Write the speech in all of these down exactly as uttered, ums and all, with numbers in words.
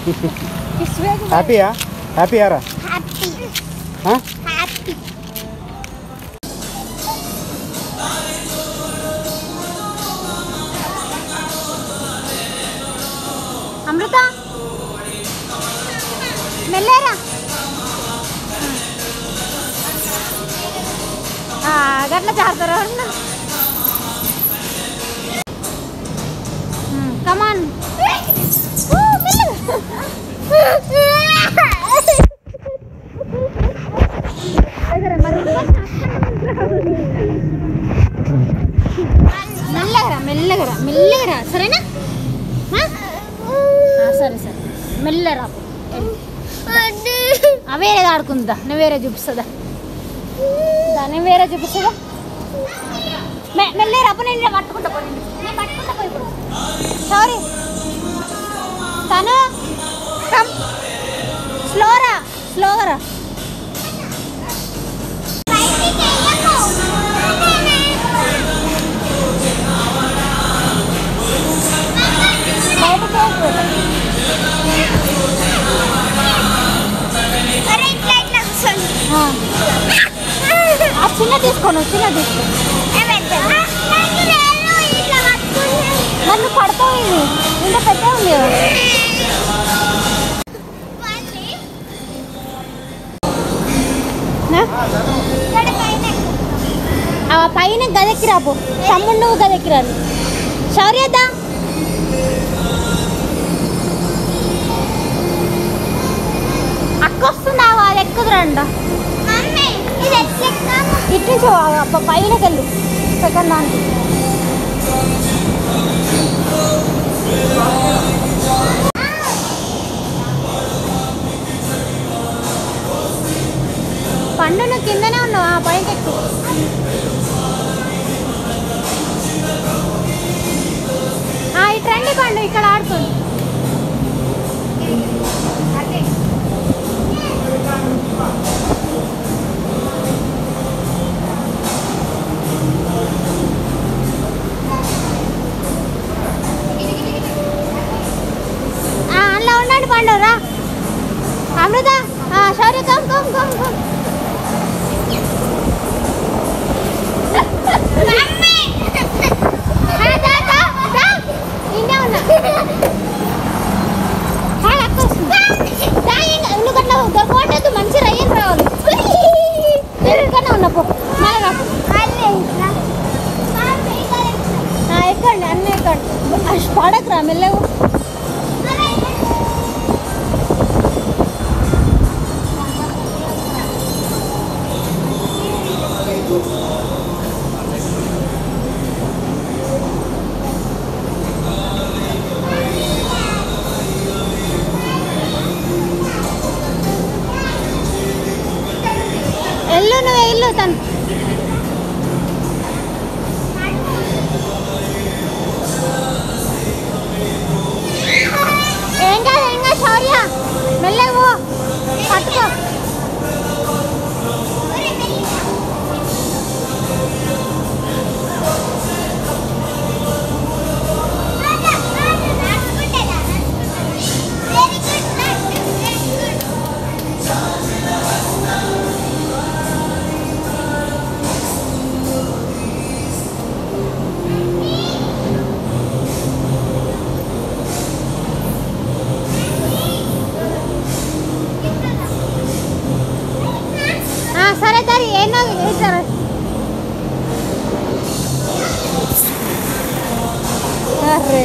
హ్యాపీయా హ్యాపీయారా happy happy అమృత మెల్లేరా గట్ల జారుతారా కమాన్ మెల్లగరా మెల్లగరా మెల్లగరా సరేనా సరే సరే మెల్లరా వేరేది ఆడుకుందా నువ్వు వేరే చూపిస్తుందా దాన్ని వేరే చూపిస్తుందా మెల్లరా అప్పుడు నేను పట్టుకుంటా పోయి నేను పట్టుకుంటా పోయి ఇప్పుడు సారీ తను కమ్ స్లోరా స్లోరా చిన్న తీసుకోను చిన్న తీసుకో నన్ను పడతావు ఇది ఇంత పెద్ద ఉంది పైన గదెక్కి రాపు తమ్ముడు నువ్వు గదెక్కి రాను శౌర్యద్దా అక్క వస్తున్నావా అది ఎక్కుదురండ ఇటు నుంచి పైనకి వెళ్ళు సెకండ్ దానికి పండు నువ్వు కిందనే ఉన్నావు ఆ పైకి ఎక్కువ ఇటు రండి పండు ఇక్కడ ఆడుకోండి అందులో ఉండండి పండు రా అమృత సరే కమ్ కమ్ కమ్ కమ్ నువ్వు అట్లా దొరకవట్లేదు మంచి రయ్యలు రావాలి ఎక్కడనే ఉన్నప్పుడు ఎక్కండి అన్నీ ఎక్కండి పడకరా మెల్లవు ఎల్లు నువ్వు ఎల్లు తను ఏం కాదు ఏం కాదు శౌర్య మెల్లవు పట్టుకో సరే సరే ఏమో సరే అరే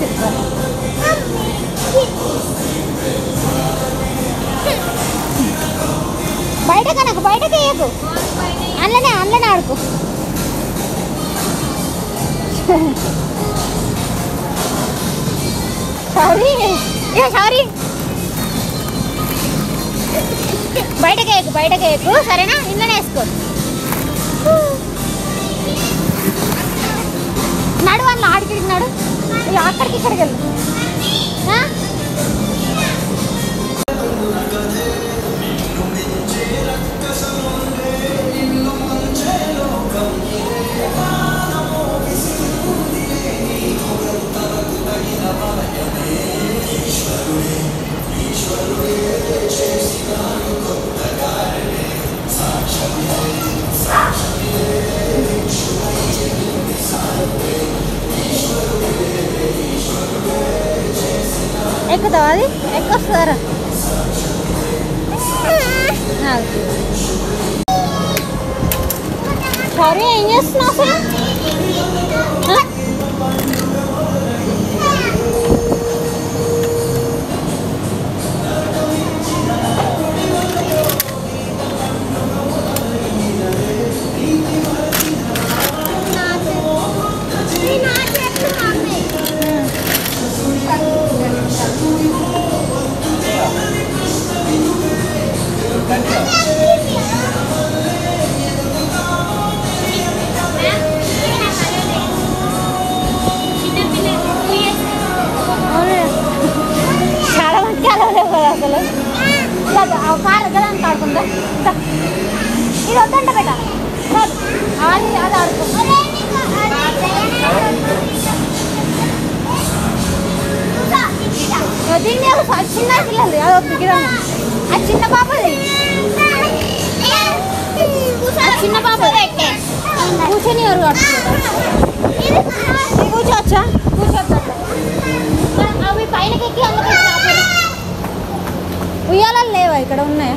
బయట కనుక బయటకి వేయకు అందులోనే అందులోనే ఆడుకో సారీ ఏ సారీ బయటకి వేయకు బయటకి వేయకు సరేనా ఇంట్లోనే వేసుకో నడు వాళ్ళు ఆడికి నడు అక్కడికి ఇక్కడికి వెళ్ళు పైకి వస్తారా సరే ఏం చేస్తున్నావు అసలు చాలా మంది కలవలేవు కదా అసలు కారు కదా అంత ఆడుకుందా ఇది వద్దంట బేట అది అది ఆడుకో దీన్ని చిన్న పిల్లలు అది వద్దు గిరం అది చిన్న పాపది చిన్న పాప కూర్చొని ఎవరు కూర్చోవచ్చా కూర్చోవచ్చా అవి పైనకి ఎక్కి అందుకు ఉయ్యాలలు లేవా ఇక్కడ ఉన్నాయా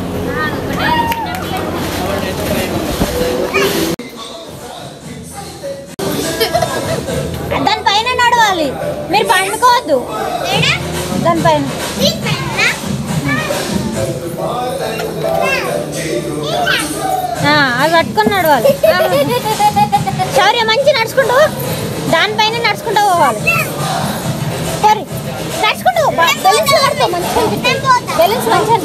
దానిపైన నడవాలి మీరు పండుకోవద్దు దానిపైన అది పట్టుకొని నడవాలి శౌర్య మంచి నడుచుకుంటూ దానిపైన నడుచుకుంటూ పోవాలి సరే నడుచుకుంటూ బెలూన్స్ పడతావు మంచిగా అనిపిస్తుంది బెలూన్స్ మంచిగా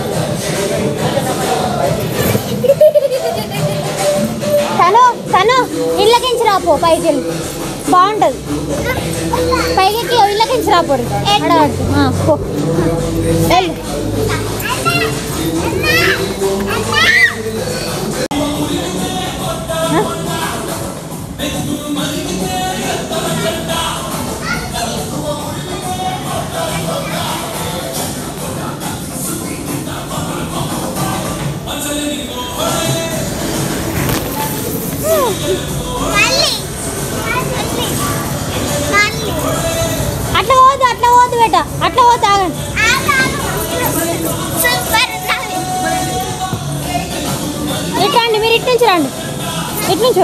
అనిపిస్తుంది తను తను ఇళ్ళకించి రాపో పైకి వెళ్ళి బాగుంటుంది పైకి ఇళ్ళకించి రాపోరు పో వెళ్ళు అట్లా పోదు అట్లా పోదు బేట అట్లా పోదు ఆగండి ఇటు రండి మీరు ఇటు నుంచి రండి ఇటు నుంచి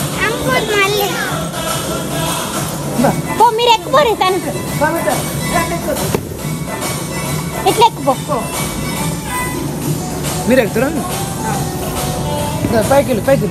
పో మీరు ఎక్కుపోరు తనకు ఇట్లా ఎక్కుపో మీరు ఎక్కుతారా పైకి వెళ్ళి పైకి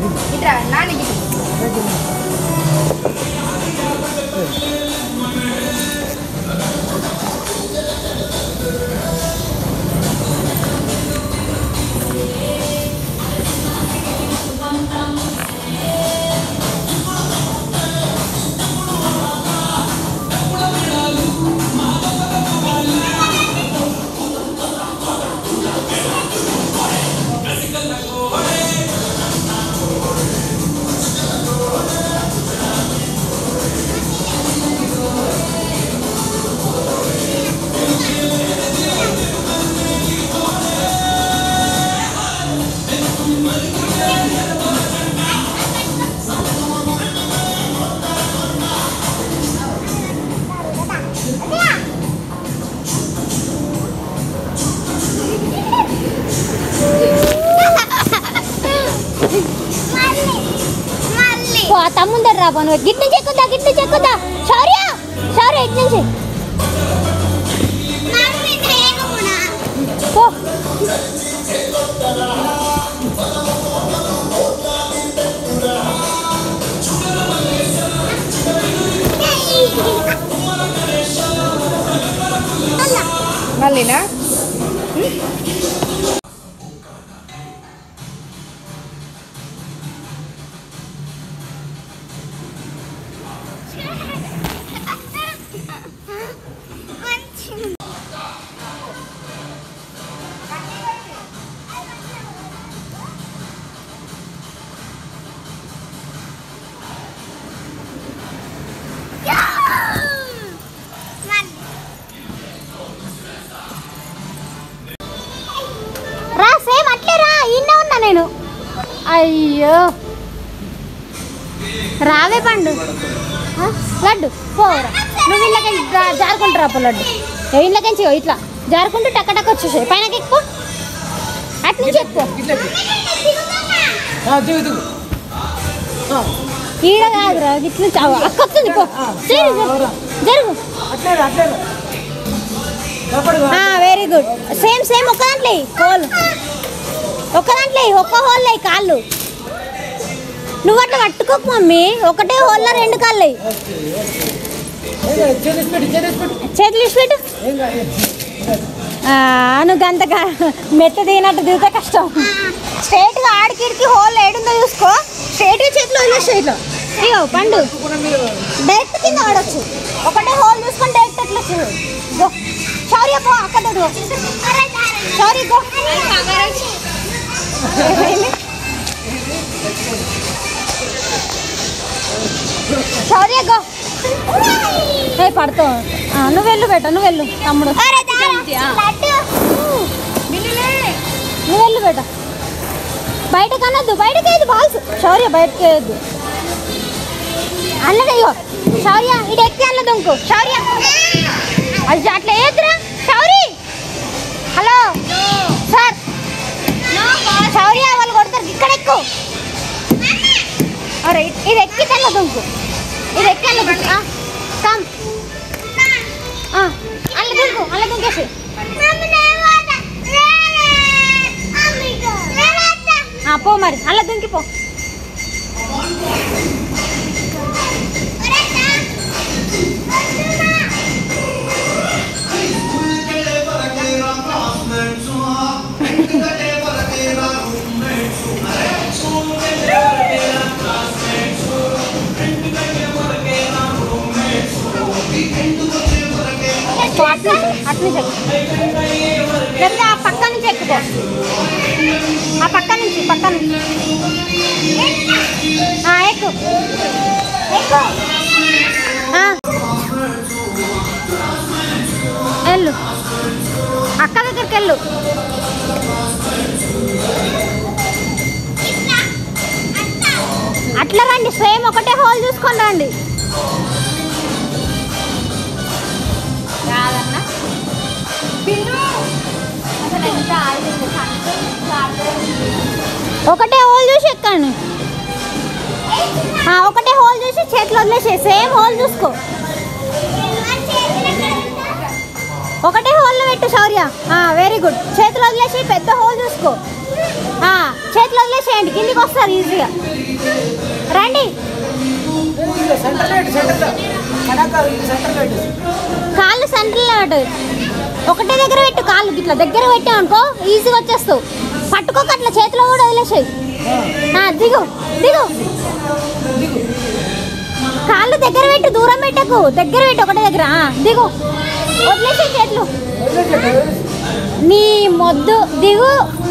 తమ్ముందర రా పను గిట్ నుంచి ఎక్కుదా గిట్ నుంచి ఎక్కుదా శౌర్య శౌర్య ఇటు నుంచి పో మళ్ళీనా రా సేమ్ అట్లే రా ఇన్నే ఉన్నా నేను అయ్యో రావే పండు లడ్డు పోరా నువ్వు ఇళ్ళకి జారుకుంటారా పో లడ్డు ఇళ్ళకించి ఇట్లా జారుకుంటూ టక్క టక్క వచ్చేసాయి పైనకి ఎక్కువ అటు నుంచి ఎక్కువ ఈడ కాదురా ఇట్లా చావు అక్క వస్తుంది పో జరుగు వెరీ గుడ్ సేమ్ సేమ్ ఒక్క దాంట్లో హోల్ ఒక్క దాంట్లో ఒక్క హోల్ అయ్యి కాళ్ళు నువ్వు అట్లా పట్టుకోకు మమ్మీ ఒకటే హోల్లో రెండు కాళ్ళు అయ్యి చేతులు ఇచ్చిపెట్టు నువ్వు గంతగా మెత్త దిగినట్టు దిగితే కష్టం స్ట్రైట్గా ఆడికిడికి హోల్ ఏడుందో చూసుకో స్ట్రైట్గా చేతిలో వదిలేసి ఇట్లా అయ్యో పండు డైరెక్ట్ కింద ఆడొచ్చు ఒకటే హోల్ చూసుకొని డైరెక్ట్ ఎట్లా గో శౌర్య పో అక్క దగ్గర శౌర్య గో శౌర్య గో ఏ పడుతావు నువ్వు వెళ్ళు బేట నువ్వు వెళ్ళు తమ్ముడు నువ్వు వెళ్ళు బేట బయటకు అనొద్దు బయటకు వేయద్దు బాల్స్ శౌర్య బయటకు వేయద్దు అల్లదయ్యో శౌర్య ఇటు ఎక్కి అల్ల దుంకు శౌర్య అది అట్లా వేయద్దురా శౌరి హలో సార్ శౌర్య వాళ్ళు కొడతారు ఇక్కడ ఎక్కువ అరే ఇది ఎక్కి తెల్ల దుంకు ఇది ఎక్కి అల్ల దుంకు కమ్ అల్ల దుంకు అల్ల దుంకేసి పో మరి అల్ల దుంకిపో అట్లా చెక్కు లేకపోతే ఆ పక్క నుంచి ఎక్కుపో ఆ పక్క నుంచి పక్క నుంచి ఎక్కు ఎక్కు వెళ్ళు అక్క దగ్గరికి వెళ్ళు అట్లా రండి సేమ్ ఒకటే హోల్ చూసుకొని రండి కాదన్నా ఒకటే హోల్ చూసి ఎక్కండి ఒకటే హోల్ చూసి చేతిలో వదిలేసి సేమ్ హోల్ చూసుకో ఒకటే హోల్లో పెట్టు శౌర్య వెరీ గుడ్ చేతిలో వదిలేసి పెద్ద హోల్ చూసుకో చేతిలో వదిలేసేయండి కిందికి వస్తారు ఈజీగా రండి కాళ్ళు సెంటర్లో పెట్టు ఒకటే దగ్గర పెట్టు కాళ్ళు ఇట్లా దగ్గర పెట్టావు అనుకో ఈజీగా వచ్చేస్తావు పట్టుకోక అట్లా చేతిలో కూడా వదిలేసాయి దిగు దిగు కాళ్ళు దగ్గర పెట్టు దూరం పెట్టకు దగ్గర పెట్టు ఒకటే దగ్గర దిగు వదిలేసాయి చేతులు నీ మొద్దు దిగు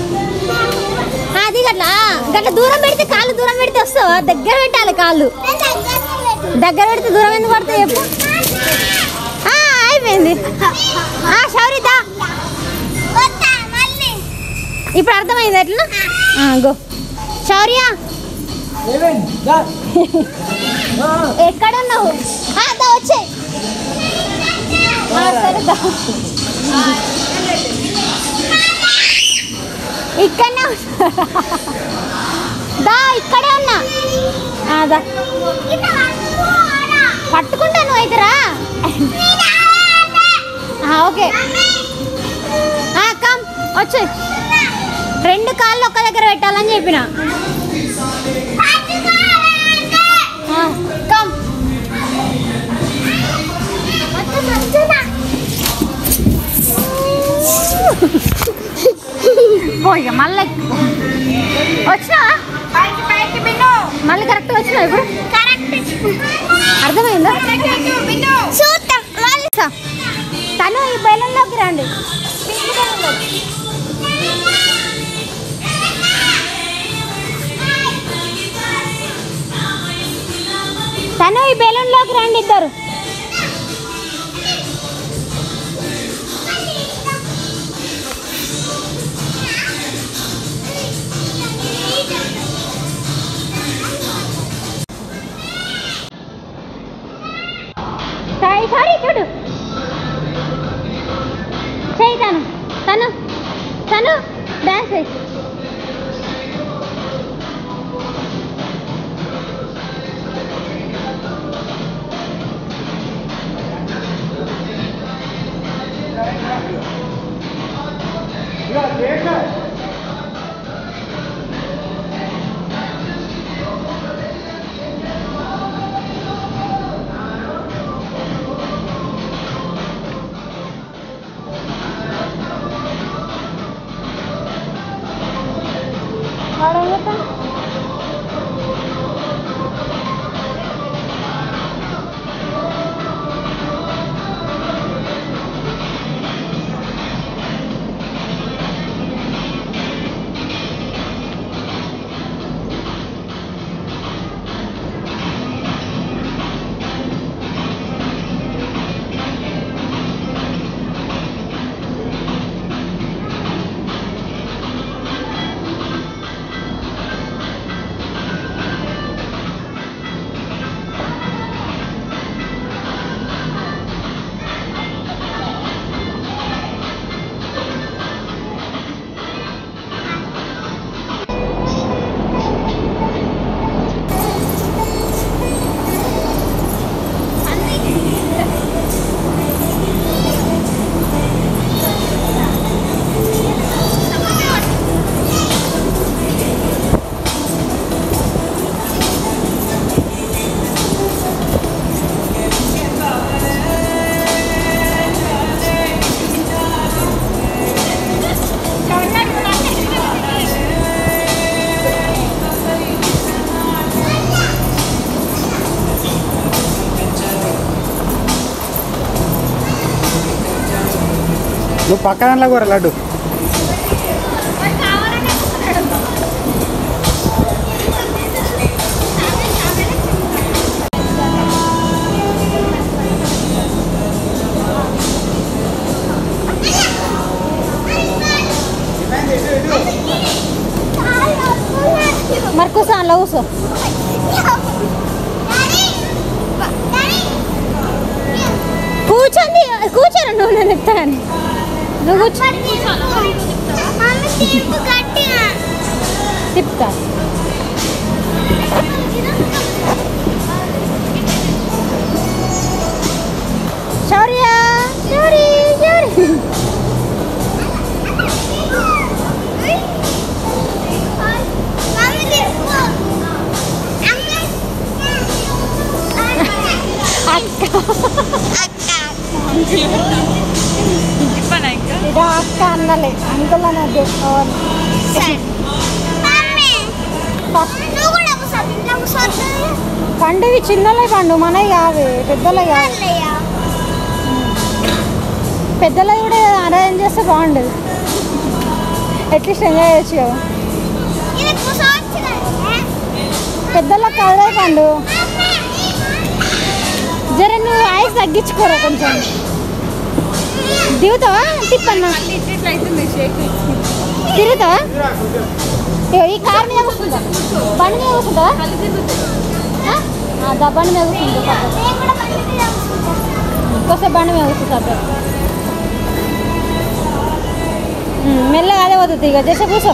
దిగు అట్లా గట్లా దూరం పెడితే కాళ్ళు దూరం పెడితే వస్తావా దగ్గర పెట్టాలి కాళ్ళు దగ్గర పెడితే దూరం ఎందుకు పడతాయి చెప్పు అయిపోయింది శౌరిత ఇప్పుడు అర్థమైంది ఎట్లా గో శౌర్య ఎక్కడ ఉన్నావు వచ్చే ఇక్కడనే దా ఇక్కడే ఉన్నా దా పట్టుకుంటాను అయితేరా ఓకే కమ్ వచ్చే రెండు కాళ్ళు ఒక్క దగ్గర పెట్టాలని చెప్పిన కమ్ పోయి మళ్ళీ వచ్చినా మళ్ళీ కరెక్ట్ వచ్చినా ఇప్పుడు అర్థమైందా తను ఈ బెలూన్లోకి రండి తను ఈ బెలూన్లోకి రండి ఇద్దరు సారీ చూడు చేయి డాన్స్ వేయి. నువ్వు పక్కన కూర లడ్డు మరి కూర్చో అలా కూర్చో. కూర్చోండి కూర్చోరా నువ్వు నేను చెప్తాను. నువ్వు కూర్చో తిప్పుతా. శౌర్య శౌరి శౌరి ఇదా అక్క అన్నలే అంకుల్ అన్నది. పండువి చిన్నలే పండు మనవి కాదు పెద్దలే కాదు. పెద్దలవి కూడా అరేంజ్ చేస్తే బాగుండదు. అట్లీస్ట్ ఎంజాయ్ చేయొచ్చు కదా. పెద్దలకు కదలే పండు. జర నువ్వు వాయిస్ తగ్గించుకోరా కొంచెం. దిగుతావా తిప్పన్నా తిరుగుతావా? ఈ కార్ మీద కూర్చుంటా బండి మీద కూర్చుంటావా? దా బండి మీద కూర్చుంటా కొంచెం బండి మీద కూర్చుంటా. మెల్లగా అదే పోతుంది ఇక చేసే కూర్చో.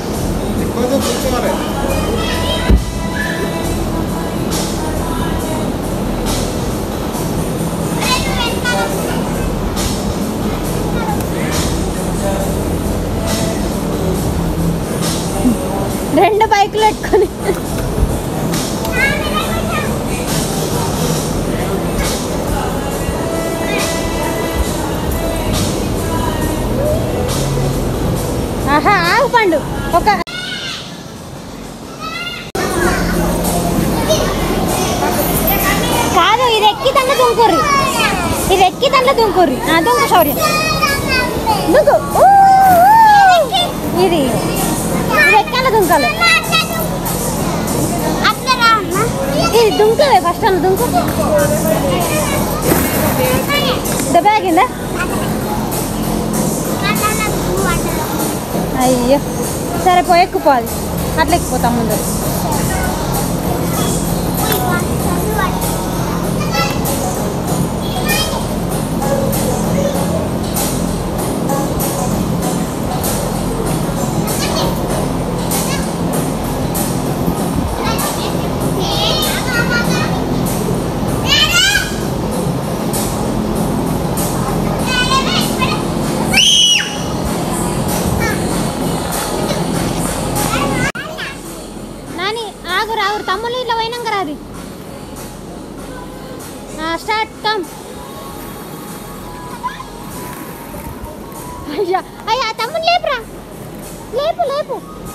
రెండు బైకులు పెట్టుకొని ఆహా ఆగు పండు. ఒక కాదు ఇది ఎక్కి దండ దుంకుర్రి ఇది ఎక్కి దండ దుంకుర్రి దుంకు శౌర్యం దుంకు. ఇది ఇది ఎక్కాల దుంకాలి. ఇది దుంకవే ఫస్ట్ అన్న దుంకు. దెబ్బ ఆగిందా? అయ్యో సరే పోయి ఎక్కుపోవాలి. అట్లా ఎక్కిపోతాం ముందు. ಅವ್ರ ತಮ್ಮಲ್ಲಿ ಇಲ್ಲ ವೈನಂಗರ అది స్టార్ట్ కమ్ అయ్యా అయ్యా తమ్ముని లేపురా లేపు లేపు